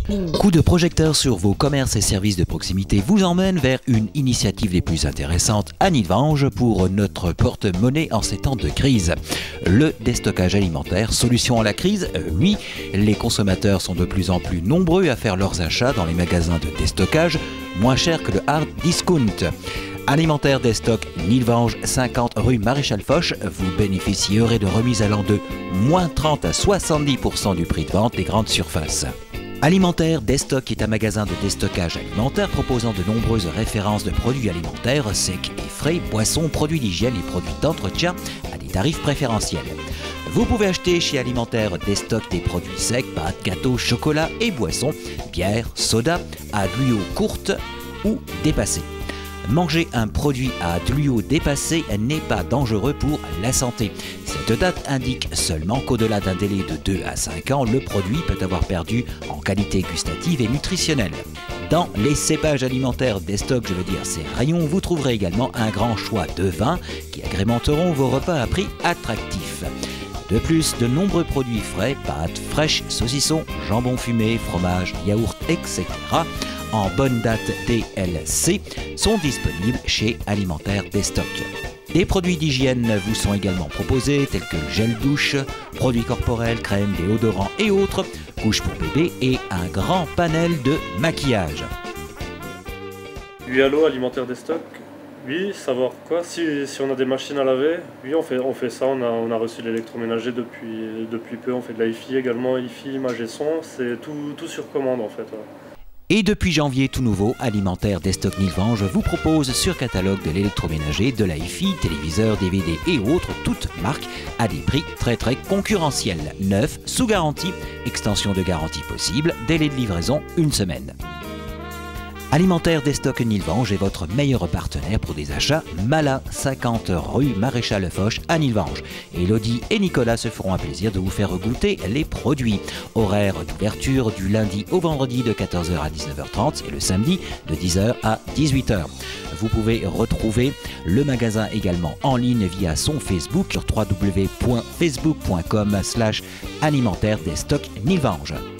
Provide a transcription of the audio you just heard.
Coup de projecteur sur vos commerces et services de proximité vous emmène vers une initiative des plus intéressantes à Nilvange pour notre porte-monnaie en ces temps de crise. Le déstockage alimentaire, solution à la crise? Oui, les consommateurs sont de plus en plus nombreux à faire leurs achats dans les magasins de déstockage, moins cher que le hard discount. Alimentaire Destock Nilvange, 50 rue Maréchal Foch, vous bénéficierez de remises allant de moins 30 à 70% du prix de vente des grandes surfaces. Alimentaire Destock est un magasin de déstockage alimentaire proposant de nombreuses références de produits alimentaires secs et frais, boissons, produits d'hygiène et produits d'entretien à des tarifs préférentiels. Vous pouvez acheter chez Alimentaire Destock des produits secs, pâtes, gâteaux, chocolat et boissons, bière, soda, à gluaux courtes ou dépassées. Manger un produit à gluaux dépassés n'est pas dangereux pour la santé. Cette date indique seulement qu'au-delà d'un délai de 2 à 5 ans, le produit peut avoir perdu en qualité gustative et nutritionnelle. Dans les cépages alimentaires Destock, je veux dire ces rayons, vous trouverez également un grand choix de vins qui agrémenteront vos repas à prix attractifs. De plus, de nombreux produits frais, pâtes fraîches, saucissons, jambon fumé, fromage, yaourt, etc. en bonne date DLC sont disponibles chez Alimentaire Destock. Des produits d'hygiène vous sont également proposés tels que le gel douche, produits corporels, crèmes, déodorants et autres, couches pour bébé et un grand panel de maquillage. Oui, allô, Alimentaire Destock. Oui, savoir quoi? Si on a des machines à laver, oui, on fait ça. On a reçu l'électroménager depuis peu. On fait de la hi-fi également, hi-fi, image et son. C'est tout sur commande en fait. Ouais. Et depuis janvier tout nouveau, Alimentaire Destock Nilvange vous propose sur catalogue de l'électroménager, de la hi-fi, téléviseurs, DVD et autres, toutes marques, à des prix très concurrentiels. Neuf, sous garantie, extension de garantie possible, délai de livraison 1 semaine. Alimentaire Destock Nilvange est votre meilleur partenaire pour des achats malins. 50 rue Maréchal Foch à Nilvange. Élodie et Nicolas se feront un plaisir de vous faire goûter les produits. Horaire d'ouverture du lundi au vendredi de 14h à 19h30 et le samedi de 10h à 18h. Vous pouvez retrouver le magasin également en ligne via son Facebook sur www.facebook.com/alimentaire Destock Nilvange.